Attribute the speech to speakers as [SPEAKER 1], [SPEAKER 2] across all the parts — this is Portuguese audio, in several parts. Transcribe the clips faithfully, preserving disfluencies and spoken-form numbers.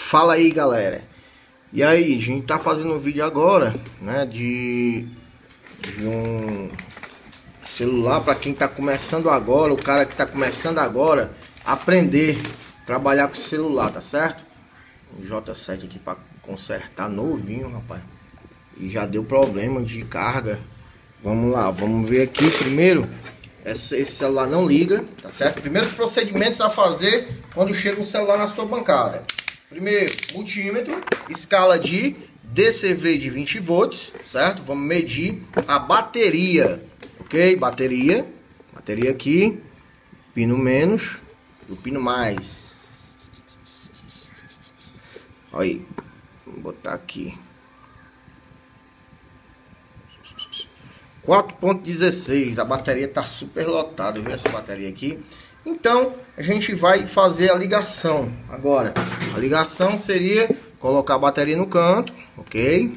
[SPEAKER 1] Fala aí, galera. E aí, a gente tá fazendo um vídeo agora, né, de, de um celular para quem tá começando agora, o cara que tá começando agora aprender a trabalhar com celular, tá certo? O J sete aqui para consertar, novinho, rapaz. E já deu problema de carga. Vamos lá, vamos ver aqui primeiro. Esse celular não liga, tá certo? Primeiros procedimentos a fazer quando chega um celular na sua bancada. Primeiro, multímetro, escala de D C V de vinte volts, certo? Vamos medir a bateria, ok? Bateria, bateria aqui, pino menos e o pino mais. Olha aí, vou botar aqui. quatro ponto dezesseis, a bateria está super lotada, viu essa bateria aqui? Então, a gente vai fazer a ligação agora. A ligação seria colocar a bateria no canto, ok?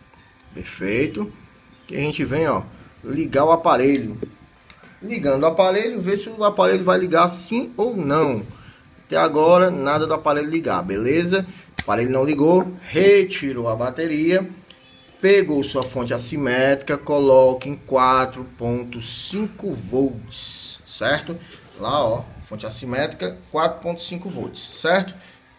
[SPEAKER 1] Perfeito. E a gente vem, ó, ligar o aparelho. Ligando o aparelho, ver se o aparelho vai ligar sim ou não. Até agora, nada do aparelho ligar, beleza? O aparelho não ligou, retirou a bateria. Pegou sua fonte assimétrica, coloque em quatro ponto cinco volts, certo? Lá, ó, fonte assimétrica, quatro ponto cinco volts, certo?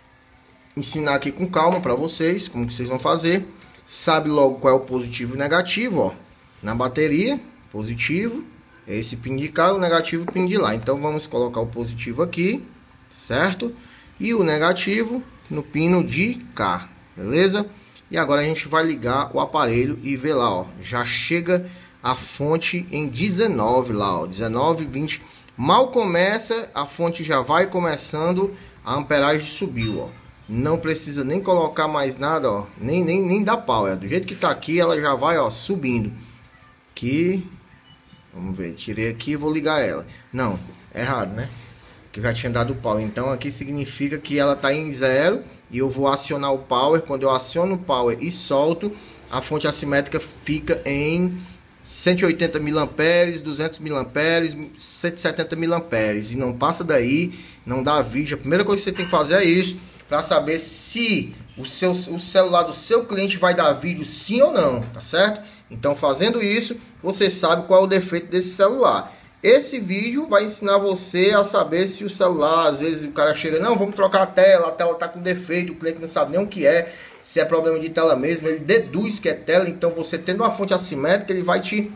[SPEAKER 1] Ensinar aqui com calma para vocês, como que vocês vão fazer. Sabe logo qual é o positivo e negativo, ó. Na bateria, positivo, é esse pin de cá, o negativo, pin de lá. Então, vamos colocar o positivo aqui, certo? E o negativo no pino de cá, beleza? E agora a gente vai ligar o aparelho e ver lá, ó, já chega a fonte em dezenove lá, ó, dezenove, vinte. Mal começa, a fonte já vai começando, a amperagem subiu, ó. Não precisa nem colocar mais nada, ó, nem, nem, nem dar pau, é do jeito que tá aqui, ela já vai, ó, subindo. Aqui, vamos ver, tirei aqui e vou ligar ela. Não, errado, né? Que já tinha dado pau, então aqui significa que ela tá em zero. E eu vou acionar o power. Quando eu aciono o power e solto, a fonte assimétrica fica em cento e oitenta miliamperes, duzentos miliamperes, cento e setenta miliamperes. E não passa daí, não dá vídeo. A primeira coisa que você tem que fazer é isso, para saber se o, seu, o celular do seu cliente vai dar vídeo sim ou não, tá certo? Então, fazendo isso, você sabe qual é o defeito desse celular. Esse vídeo vai ensinar você a saber se o celular, às vezes o cara chega, não, vamos trocar a tela, a tela está com defeito, o cliente não sabe nem o que é, se é problema de tela mesmo, ele deduz que é tela. Então você tendo uma fonte assimétrica, ele vai te,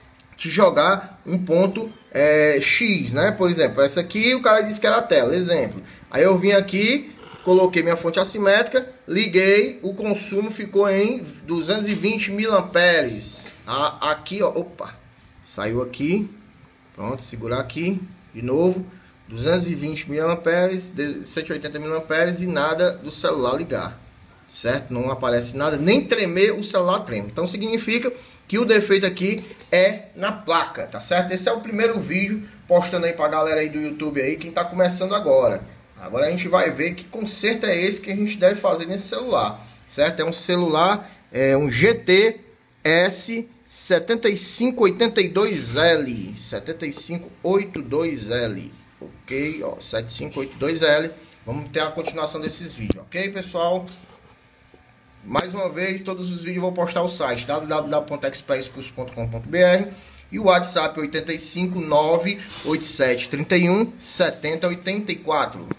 [SPEAKER 1] te jogar um ponto é, X, né? Por exemplo, essa aqui o cara disse que era tela, exemplo. Aí eu vim aqui, coloquei minha fonte assimétrica, liguei, o consumo ficou em duzentos e vinte miliamperes. Ah, aqui, ó, opa, saiu aqui. Pronto, segurar aqui, de novo, duzentos e vinte miliamperes, cento e oitenta miliamperes e nada do celular ligar, certo? Não aparece nada, nem tremer, o celular treme. Então significa que o defeito aqui é na placa, tá certo? Esse é o primeiro vídeo, postando aí pra galera aí do YouTube aí, quem tá começando agora. Agora a gente vai ver que conserto é esse que a gente deve fazer nesse celular, certo? É um celular, é um G T S setenta e cinco oitenta e dois L, setenta e cinco oitenta e dois L, ok, ó, setenta e cinco oitenta e dois L. Vamos ter a continuação desses vídeos, ok, pessoal? Mais uma vez, todos os vídeos eu vou postar o site w w w ponto express curso ponto com ponto b r e o WhatsApp oito cinco nove oito sete três um sete zero oito quatro.